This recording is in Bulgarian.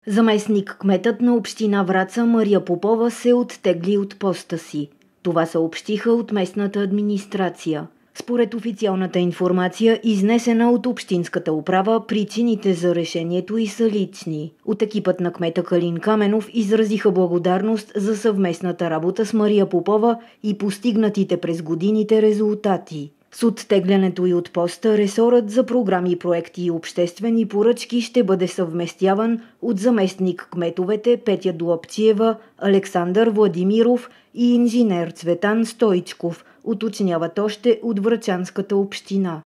Заместник-кметът на община Враца Мария Попова се оттегли от поста си. Това съобщиха от местната администрация. Според официалната информация, изнесена от общинската управа, причините за решението й са лични. От екипът на кмета Калин Каменов изразиха благодарност за съвместната работа с Мария Попова и постигнатите през годините резултати. С оттеглянето й от поста, ресорът за програми, проекти и обществени поръчки ще бъде съвместяван от заместник-кметовете Петя Длапчиева, Александър Владимиров и инженер Цветан Стойчков, уточняват още от Врачанската община.